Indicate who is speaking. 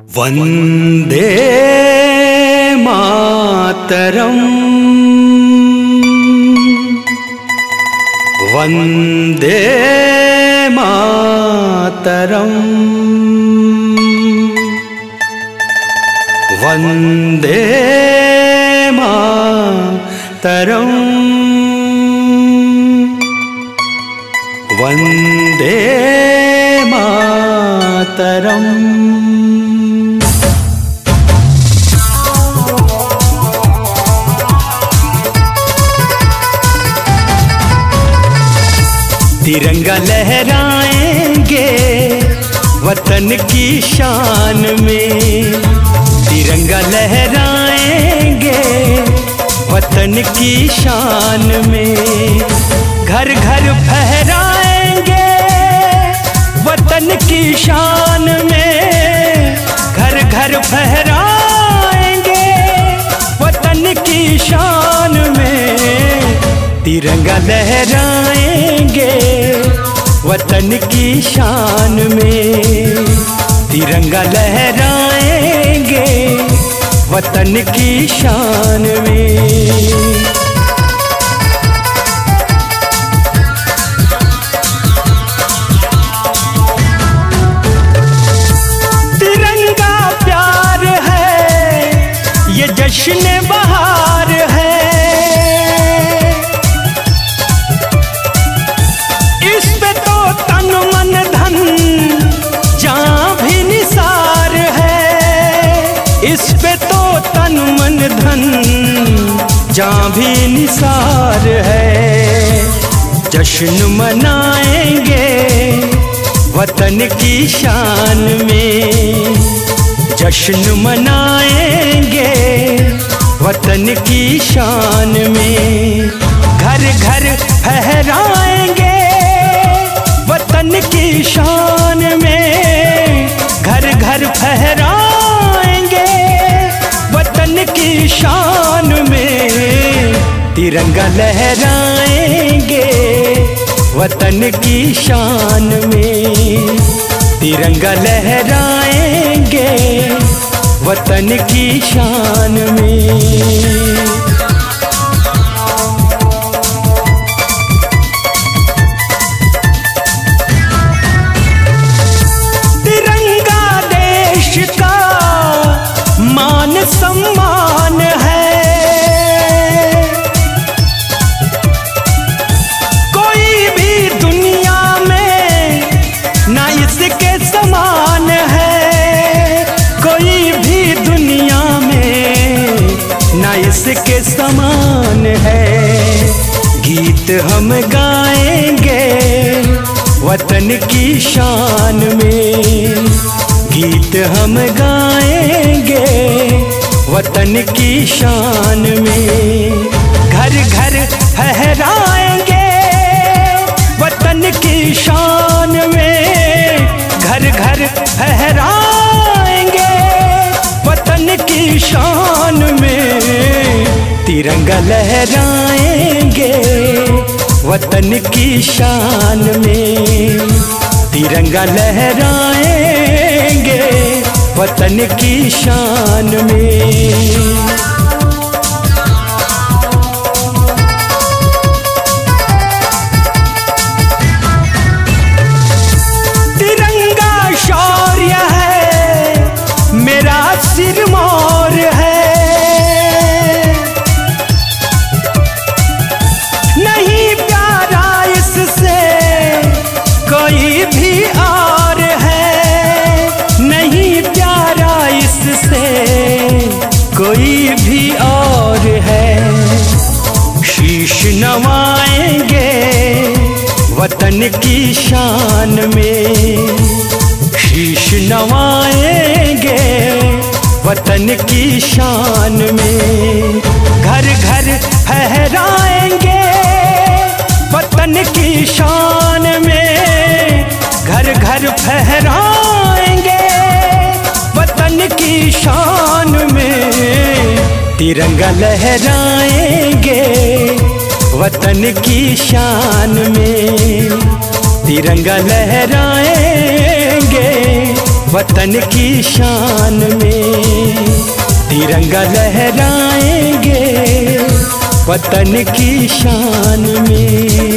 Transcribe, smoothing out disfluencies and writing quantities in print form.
Speaker 1: वंदे मातरम वंदे मातरम वंदे मातरम वंदे मातरम। तिरंगा लहराएंगे वतन की शान में, तिरंगा लहराएंगे वतन की शान में। घर घर फहराएंगे वतन की शान में, घर घर फहराएंगे वतन की शान में। तिरंगा लहराएंगे वतन की शान में, तिरंगा लहराएंगे वतन की शान में। तिरंगा प्यार है, ये जश्न बहार है, इस पे तो तन मन धन जान भी निसार है। जश्न मनाएंगे वतन की शान में, जश्न मनाएंगे वतन की शान में। घर घर फहराएंगे वतन की शान में, घर घर फहराएंगे वतन की शान में। तिरंगा लहराएंगे वतन की शान में, तिरंगा लहराएंगे वतन की शान में। सम्मान है, कोई भी दुनिया में ना इसके समान है, कोई भी दुनिया में ना इसके समान है। गीत हम गाएंगे वतन की शान में, गीत हम गाएंगे वतन की शान में। घर घर फहराएंगे वतन की शान में, घर घर फहराएंगे वतन की शान में। तिरंगा लहराएंगे वतन की शान में, तिरंगा लहराएंगे वतन की शान में। तिरंगा शौर्य है, मेरा सिरमौर है, नहीं प्यारा इससे कोई भी और है, नहीं प्यारा इससे कोई भी और है। शीश नवाएंगे वतन की शान में, शीश नवाएंगे वतन की शान में। घर घर फहराएंगे वतन की शान में, घर घर फहराएंगे वतन की शान में। तिरंगा लहराएंगे वतन की शान में, तिरंगा लहराएंगे वतन की शान में, तिरंगा लहराएंगे वतन की शान में।